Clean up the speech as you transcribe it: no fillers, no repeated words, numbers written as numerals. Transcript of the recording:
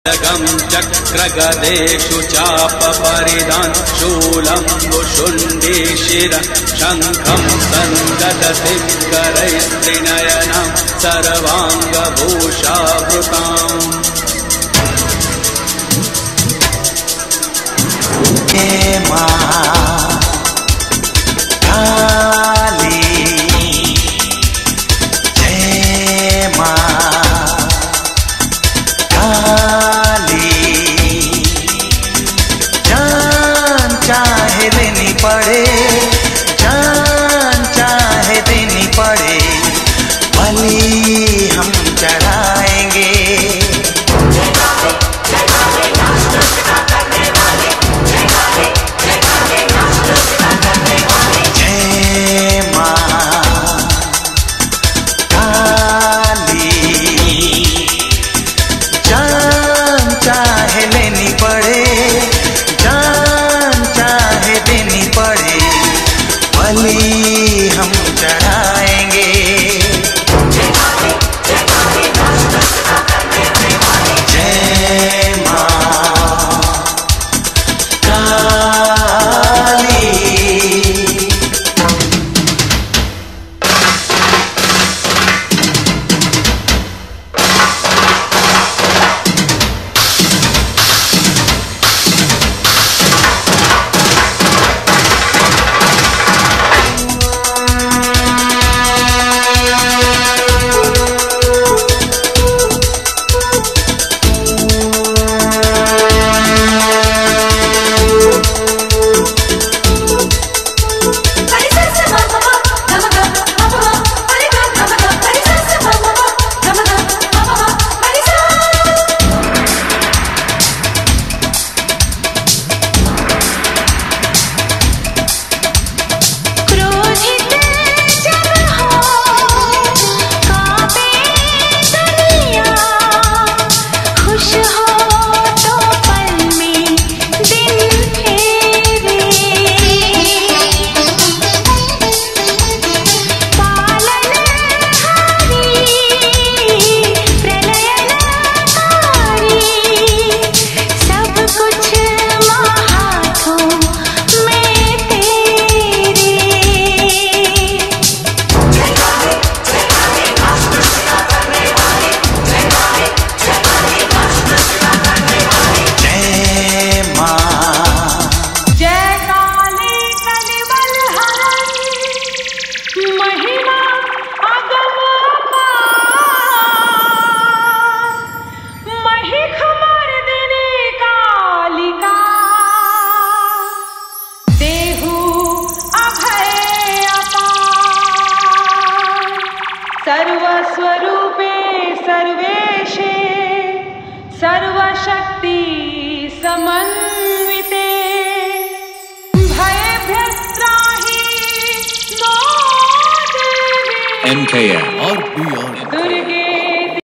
खड्गं चक्रगदेषु चापपरिधान् शूलं वुशुण्डी शिरः शङ्खं सन्ददसिक्करैस्त्रिनयनां सर्वाङ्गभूषावृताम्। हे मां काली जय मां काली, जान चाहे देनी पड़े, जान चाहे देनी पड़े, बलि हम चढ़ाएंगे। चाहे लेनी पड़े, जान चाहे देनी पड़े, बलि हम चढ़ाएंगे। जय मां काली। सर्वस्वरूपे सर्वेशे सर्वशक्ति समन्विते भयभ्यस्त्राहि नो देवी MKM और दुर्गे